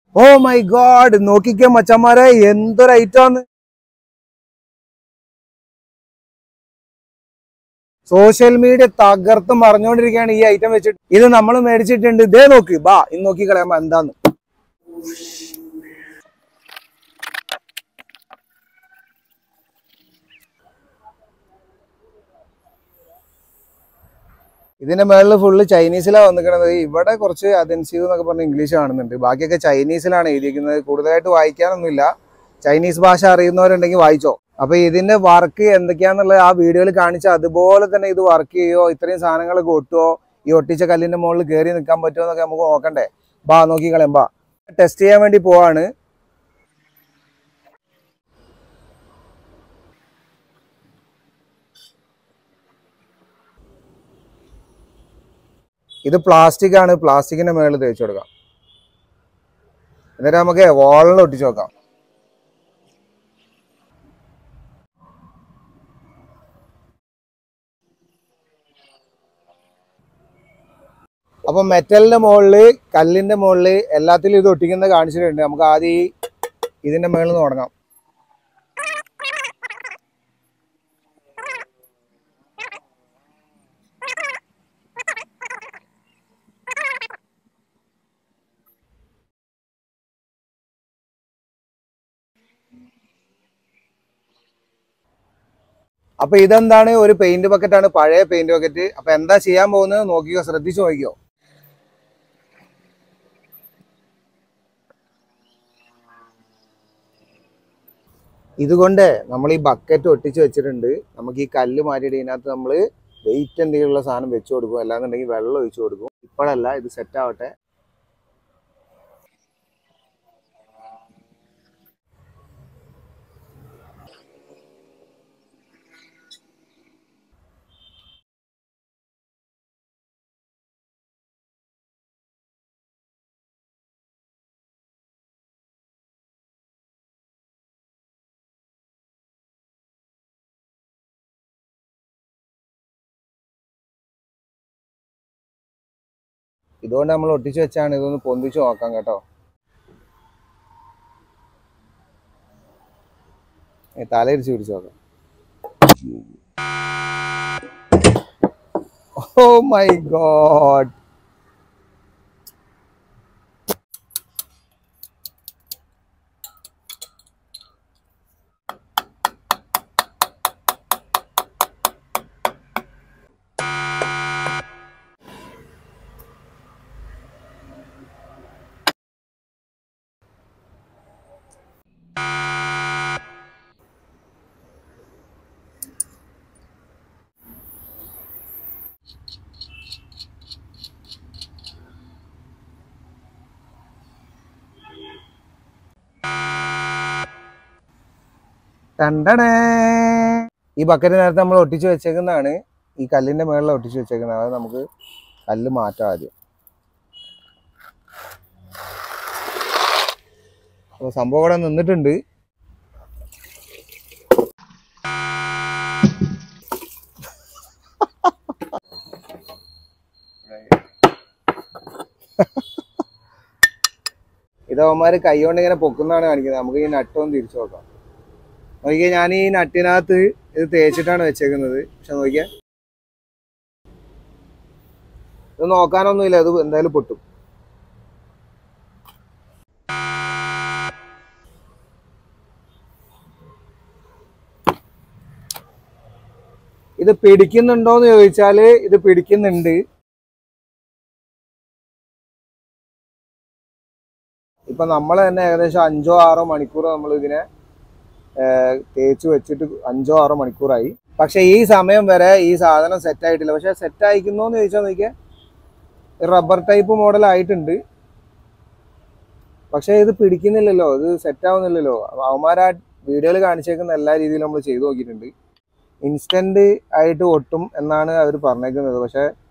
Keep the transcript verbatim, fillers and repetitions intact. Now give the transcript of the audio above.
Oh my God, നോക്കിക്കേ മച്ചന്മാരെ, എന്തൊരു ഐറ്റാണ്. സോഷ്യൽ മീഡിയ തകർത്ത് മറിഞ്ഞുകൊണ്ടിരിക്കുകയാണ് ഈ ഐറ്റം വെച്ചിട്ട്. ഇത് നമ്മൾ മേടിച്ചിട്ടുണ്ട്. ഇതേ നോക്ക്, ബാ ഇന്ന് നോക്കി കളയാമ്പോ എന്താന്ന്. ഇതിന്റെ മേളിൽ ഫുള്ള് ചൈനീസിലാണ് വന്നിരിക്കുന്നത്. ഇവിടെ കുറച്ച് അതെൻസീവ് എന്നൊക്കെ പറഞ്ഞ ഇംഗ്ലീഷ് കാണുന്നുണ്ട്. ബാക്കിയൊക്കെ ചൈനീസിലാണ് എഴുതിയിരിക്കുന്നത്. കൂടുതലായിട്ട് വായിക്കാനൊന്നുമില്ല. ചൈനീസ് ഭാഷ അറിയുന്നവരുണ്ടെങ്കിൽ വായിച്ചോ. അപ്പൊ ഇതിന്റെ വർക്ക് എന്തൊക്കെയാന്നുള്ളത് ആ വീഡിയോയിൽ കാണിച്ച അതുപോലെ തന്നെ ഇത് വർക്ക് ചെയ്യോ, ഇത്രയും സാധനങ്ങളൊക്കെ ഒട്ടുമോ, ഈ ഒട്ടിച്ച കല്ലിന്റെ മുകളിൽ കയറി നിൽക്കാൻ പറ്റുമോ എന്നൊക്കെ നമുക്ക് നോക്കണ്ടേ. ബാ നോക്കിക്കളയാം, ബാ ടെസ്റ്റ് ചെയ്യാൻ വേണ്ടി പോവാണ്. ഇത് പ്ലാസ്റ്റിക് ആണ്. പ്ലാസ്റ്റിക്കിന്റെ മേളിൽ തേച്ച് കൊടുക്കാം. എന്നിട്ട് നമുക്ക് വാളിൽ ഒട്ടിച്ച് നോക്കാം. അപ്പൊ മെറ്റലിന്റെ മുകളില്, കല്ലിന്റെ മുകളില് എല്ലാത്തിലും ഇത് ഒട്ടിക്കുന്നത് കാണിച്ചിട്ടുണ്ട്. നമുക്ക് ആദ്യം ഈ ഇതിന്റെ മേളിൽ നിന്ന് തുടങ്ങാം. അപ്പൊ ഇതെന്താണ്, ഒരു പെയിന്റ് ബക്കറ്റ് ആണ്, പഴയ പെയിന്റ് ബക്കറ്റ്. അപ്പൊ എന്താ ചെയ്യാൻ പോകുന്നത് നോക്കിയോ, ശ്രദ്ധിച്ചു നോക്കിയോ. ഇതുകൊണ്ട് നമ്മൾ ഈ ബക്കറ്റ് ഒട്ടിച്ച് വെച്ചിട്ടുണ്ട്. നമുക്ക് ഈ കല്ല് മാറ്റിയിട്ട് ഇതിനകത്ത് നമ്മൾ വെയിറ്റ് എന്തെങ്കിലുള്ള സാധനം വെച്ചു കൊടുക്കും, അല്ലാന്നുണ്ടെങ്കിൽ വെള്ളം ഒഴിച്ചു കൊടുക്കും. ഇപ്പോഴല്ല, ഇത് സെറ്റ് ആവട്ടെ. ഇതുകൊണ്ട് നമ്മൾ ഒട്ടിച്ച് വെച്ചാണ്. ഇതൊന്ന് പൊന്തിച്ച് നോക്കാം കേട്ടോ. തലയിരിച്ച് പിടിച്ച് നോക്കാം. ഓ മൈ ഗോഡ്, തണ്ടണേ. ഈ ബക്കറ്റ് നേരത്തെ നമ്മൾ ഒട്ടിച്ച് വെച്ചേക്കുന്നതാണ്. ഈ കല്ലിന്റെ മേളിൽ ഒട്ടിച്ച് വെച്ചേക്കുന്നത്. അത് നമുക്ക് കല്ല് മാറ്റാം ആദ്യം. അപ്പോൾ സംഭവം ഇവിടെ നിന്നിട്ടുണ്ട്. ഇത് അവന്മാര് കൈ കൊണ്ട് ഇങ്ങനെ പൊക്കുന്നതാണ് കാണിക്കുന്നത്. നമുക്ക് ഈ നട്ടൊന്ന് തിരിച്ചു നോക്കാം. നോക്കിയാൽ ഞാൻ ഈ നട്ടിനകത്ത് ഇത് തേച്ചിട്ടാണ് വെച്ചേക്കുന്നത്. പക്ഷെ നോക്കിയാൽ ഇത് നോക്കാനൊന്നുമില്ല, ഇത് എന്തായാലും പൊട്ടും. ഇത് പിടിക്കുന്നുണ്ടോന്ന് ചോദിച്ചാല് ഇത് പിടിക്കുന്നുണ്ട്. ഇപ്പൊ നമ്മൾ തന്നെ ഏകദേശം അഞ്ചോ ആറോ മണിക്കൂർ നമ്മൾ ഇതിനെ തേച്ച് വെച്ചിട്ട് അഞ്ചോ ആറോ മണിക്കൂറായി. പക്ഷെ ഈ സമയം വരെ ഈ സാധനം സെറ്റ് ആയിട്ടില്ല. പക്ഷെ സെറ്റ് ആയിക്കുന്നോന്ന് ചോദിച്ചാൽ നോക്കിയാൽ റബ്ബർ ടൈപ്പ് മോഡൽ ആയിട്ടുണ്ട്. പക്ഷെ ഇത് പിടിക്കുന്നില്ലല്ലോ, ഇത് സെറ്റ് ആവുന്നില്ലല്ലോ. അവന്മാരാ വീഡിയോയിൽ കാണിച്ചേക്കുന്ന എല്ലാ രീതിയിലും നമ്മൾ ചെയ്തു നോക്കിയിട്ടുണ്ട്. ഇൻസ്റ്റന്റ് ആയിട്ട് ഒട്ടും എന്നാണ് അവർ പറഞ്ഞേക്കുന്നത്. പക്ഷെ